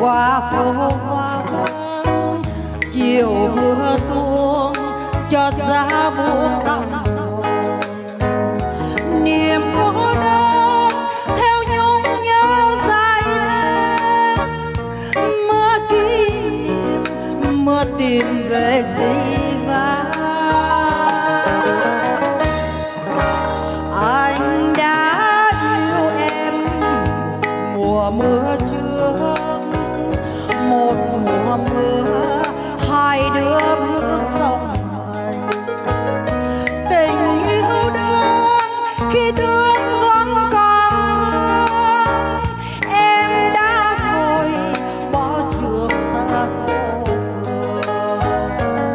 qua phố vắng, chiều mưa tuôn cho giá buông đong. Niềm cô đơn theo nhung nhớ dài đêm, mưa kỷ niệm mưa tìm về dĩ vãng. Anh đã yêu em mùa mưa trước, một mùa mưa hai đứa bước sông hành. Tình yêu đơn khi thương vẫn còn, em đã vội bỏ trường xa phố phường.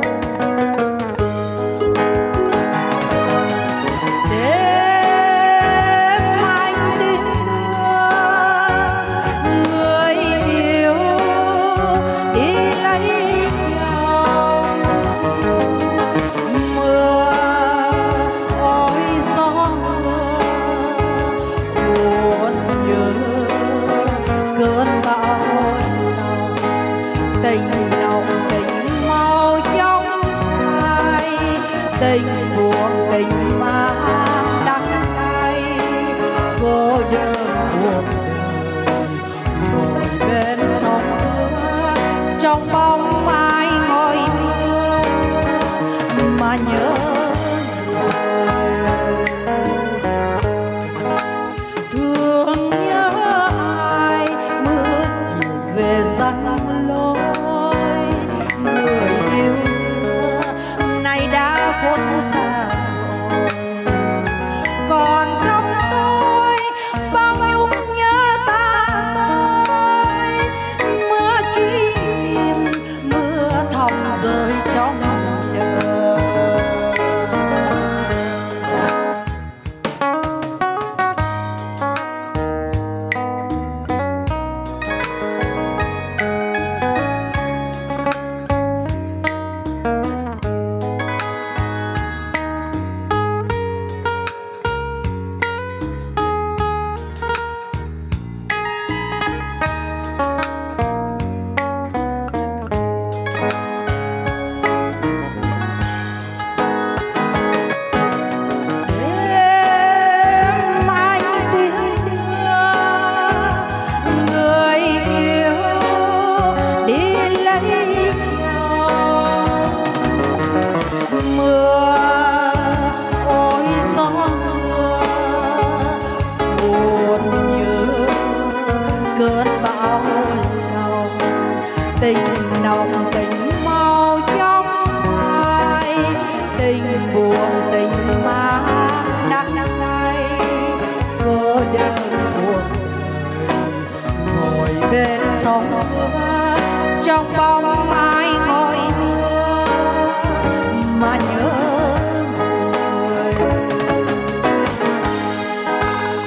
Đêm anh tin đưa người yêu đi lấy nhau. Mưa ôi gió mưa buồn nhớ cơn bão lòng. Tình nồng tình mau chóng phai, tình buồn tình mang đắng cay. Cô đơn cuộc đời ngồi bên sông mưa, trong bóng ai ngồi thương mà nhớ người. Thương nhớ ai mưa chiều về răng lối, người yêu xưa nay đã khuất xa rồi. Còn trong tôi bao nhung nhớ ta tới, mưa kỷ niệm mưa thầm rơi trong đời. Đêm anh tin đưa người yêu đi lấy nhau. Mưa ôi gió mưa buồn nhớ cơn bão lòng. Tình nồng tình mau chóng phai, tình buồn tình mang đắng cay. Cô đơn buồn ngồi bên sông mưa, trong bóng ai ngồi mưa mà nhớ người.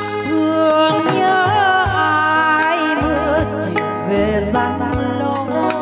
Thương nhớ ai mưa chiều về răng lối,